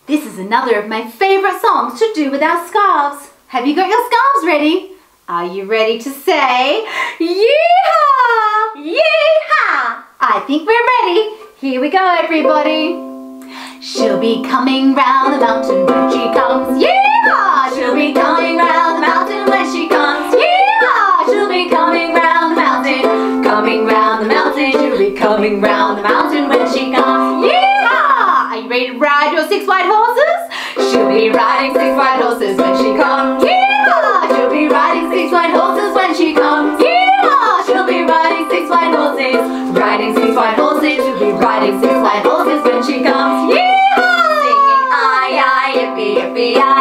This is another of my favourite songs to do with our scarves. Have you got your scarves ready? Are you ready to say, Yee-haw! Yee-haw! I think we're ready. Here we go, everybody. She'll be coming round the mountain when she comes. Yee-haw! She'll be coming round the mountain when she comes. Yee-haw! She'll be coming round the mountain. Coming round the mountain. She'll be coming round the mountain when she comes. Yee-haw! Are you ready to ride your 6 white horses? She'll be riding 6 white horses when she comes. Yee-haw! She'll be riding 6 white horses when she comes. Yee-haw! She'll be riding 6 white horses. Riding 6 white horses. She'll be riding 6 white horses when she comes. Yee-haw! Singing aye, aye, yippee, yippee, aye.